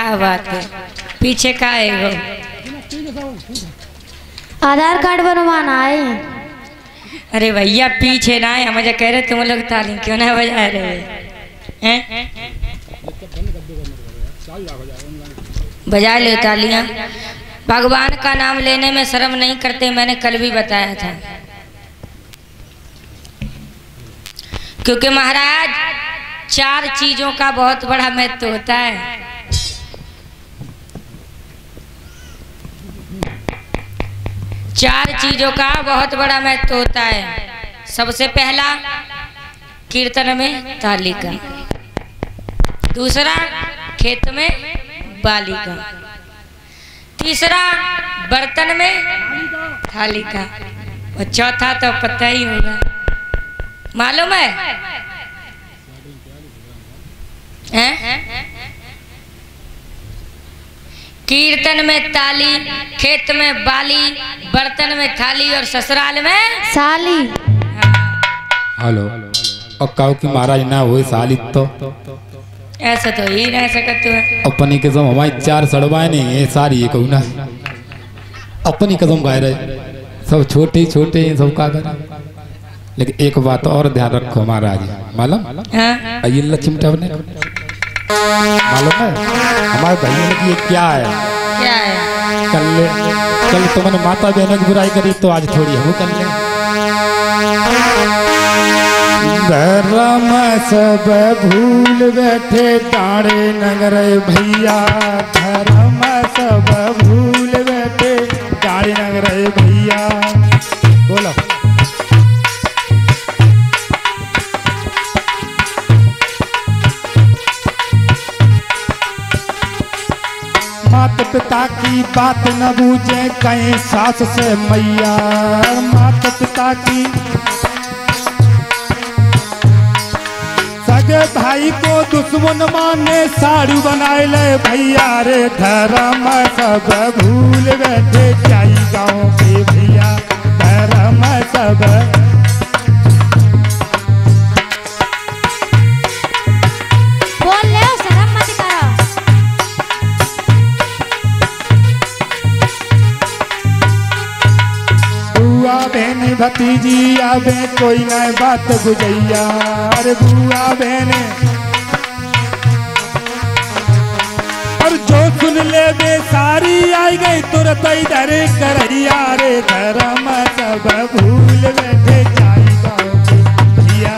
क्या बात है, पीछे का है वो? आधार कार्ड बनवाना है। अरे भैया पीछे ना है, मुझे कह रहे तुम लोग ताली क्यों ना बजा रहे हैं? बजा लो तालियां। भगवान का नाम लेने में शर्म नहीं करते, मैंने कल भी बताया था। क्योंकि महाराज 4 चीजों का बहुत बड़ा महत्व होता है। चार चीजों का बहुत बड़ा महत्व होता है। सबसे पहला कीर्तन में ताली का, दूसरा खेत में बाली का, तीसरा बर्तन में थाली का, और चौथा तो पता ही होगा, मालूम है? कीर्तन में ताली, खेत में बाली, बर्तन में थाली और ससुराल में साली। हेलो, और कहो कि महाराज ना हुए साली तो ऐसा तो ही नहीं सकते है। अपनी कसम हमारी 4 सड़वाए नहीं है सारी ये कहूँ ना, अपनी कसम गाय रहे सब छोटे छोटे सब का कर। लेकिन एक बात और ध्यान रखो महाराज, मालूम ये चिमटा बने मालूम है हमारे भैया की ये क्या है? क्या है? कल तुमने माता बहनों की बुराई करी तो आज थोड़ी हम कर ले। धर्म सब भूल बैठे ताड़े नगर भैया, धर्म सब भूल बैठे ताड़े नगर भैया। बोलो माता पिता की बात न बूझे कहीं सास से मैया, माता पिता की सगे भाई को दुश्मन माने साड़ू बनाए ले भैया रे। धर्म सब भूल बैठे जाई गाँव के भैया, धर्म सब बोल ले, शर्म मत करो। बुआ बहन भतीजी आवे कोई न बात गुजैया, अरे बुआ बहन और जो सुन ले बे सारी आई गई तुरंत इधर करैया रे। धर्म सब भूल बैठे जाई गाँव के भैया,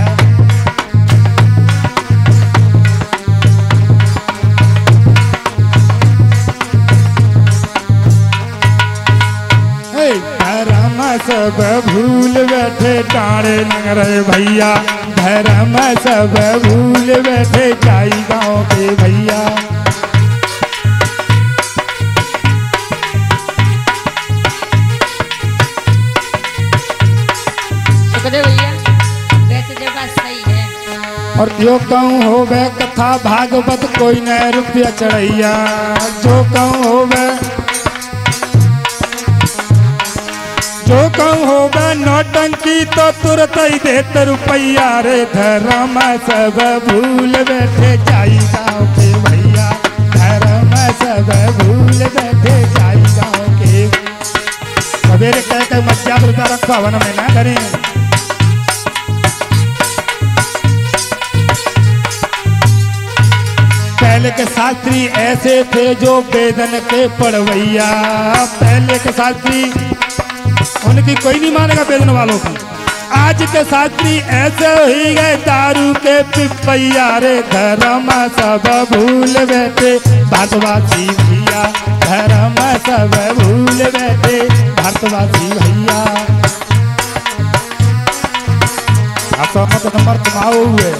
धर्म सब भूल बैठे टाड़े नगर भैया, धर्म सब भूल बैठे जाई गाँव के भैया। भैया वैसे जो बात सही है। और जो कहूँ होवे कथा भागवत कोई न रुपया चढ़ैया, जो कहूँ होवे जो कहूँ होगा नौटंकी तो तुरंत ही देते रुपैया रे। धर्म सब भूल बैठे जाई गाँव के भैया, धर्म सब भूल बैठे जाई गाँव के। सवेरे कह के मध्याह्न रुपया रखो हवन में ना करें। पहले के शास्त्री ऐसे थे जो वेदन के पढ़वैया, पहले के शास्त्री उनकी कोई नहीं मानेगा वेदन वालों की। आज के शास्त्री ऐसे ही गए दारू के पिपैया रे। धर्म सब भूल बैठे भारतवासी भैया, धर्म सब भूल बैठे भारतवासी भैया। मत नंबर कमाओ हुए।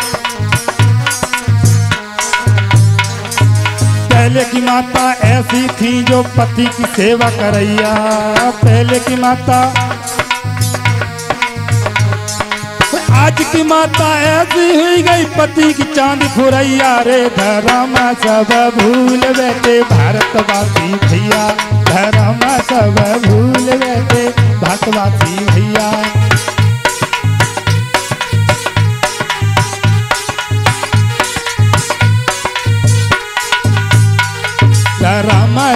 पहले की माता ऐसी थी जो पति की सेवा करैया, पहले की माता। आज की माता ऐसी हुई गई पति की चांद फुरैया रे। धर्म सब भूल बैठे भारतवासी भैया, धर्म सब भूल बैठे भारतवासी भैया।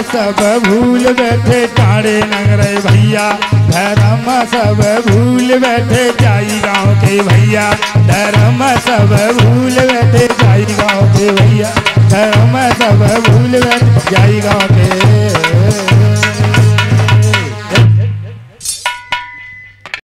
सब भूल बैठे टाड़े नगरे भैया, धर्म सब भूल बैठे जाई गाँव के भैया, धर्म सब भूल बैठे जाई गाँव के भैया, धर्म सब भूल बैठे जाई गाँव के।